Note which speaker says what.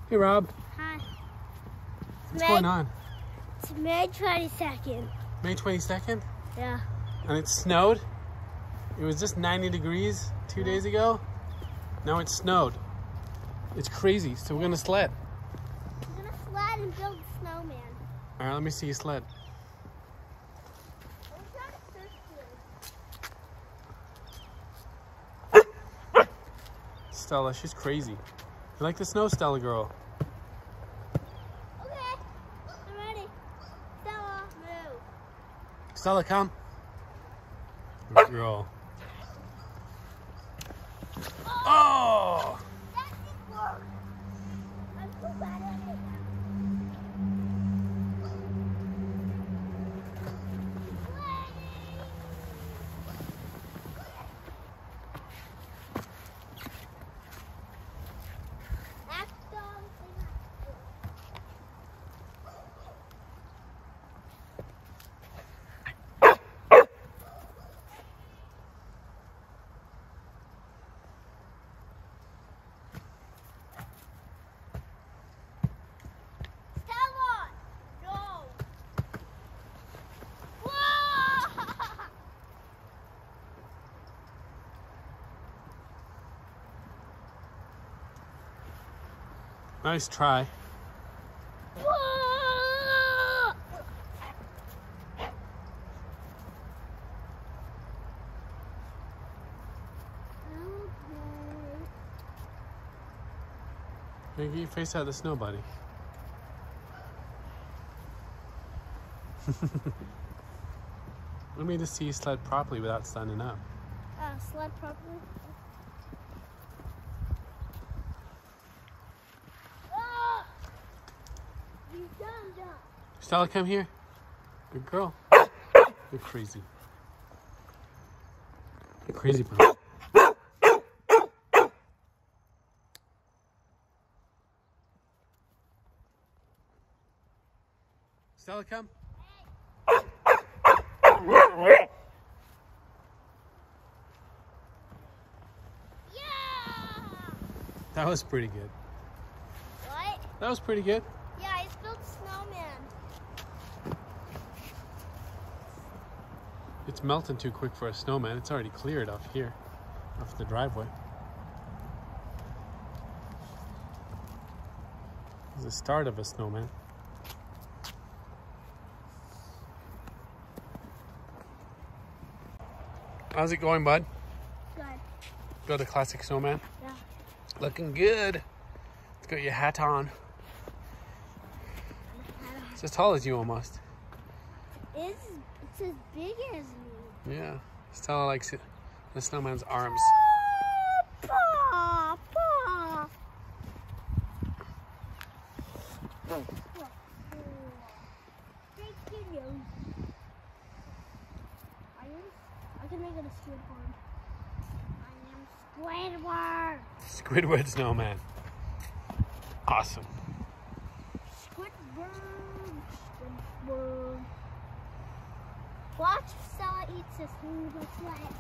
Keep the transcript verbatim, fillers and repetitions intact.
Speaker 1: Hey, Rob.
Speaker 2: Hi.
Speaker 1: What's
Speaker 2: May,
Speaker 1: going on?
Speaker 2: It's May twenty-second.
Speaker 1: May twenty-second?
Speaker 2: Yeah.
Speaker 1: And it snowed? It was just ninety degrees two yeah. days ago. Now it snowed. It's crazy. So we're going to sled.
Speaker 2: We're going to sled and build a snowman.
Speaker 1: All right, let me see you sled. Stella, she's crazy. You like the snow, Stella girl?
Speaker 2: Okay, I'm ready. Stella, move.
Speaker 1: Stella, come. Good girl. Oh!
Speaker 2: That didn't work. I'm so bad at it.
Speaker 1: Nice try. Get your face out of the snow, buddy. Let me just see you sled properly without standing up.
Speaker 2: Uh, sled properly?
Speaker 1: Stella, come here. Good girl. You're crazy. You're crazy, bro. Stella, come.
Speaker 2: Yeah!
Speaker 1: That was pretty good.
Speaker 2: What?
Speaker 1: That was pretty good.
Speaker 2: Yeah, I just built a snowman.
Speaker 1: It's melting too quick for a snowman. It's already cleared off here, off the driveway. It's the start of a snowman. How's it going, bud?
Speaker 2: Good.
Speaker 1: Build a classic snowman?
Speaker 2: Yeah.
Speaker 1: Looking good. Let's got your hat on. It's as tall as you almost.
Speaker 2: It's, it's as big as me.
Speaker 1: Yeah. Stella likes it. The snowman's arms.
Speaker 2: Paw, paw. I can make it a Squidward. I am Squidward.
Speaker 1: Squidward snowman. Awesome.
Speaker 2: Squidward. Squidward. Watch Stella eats this.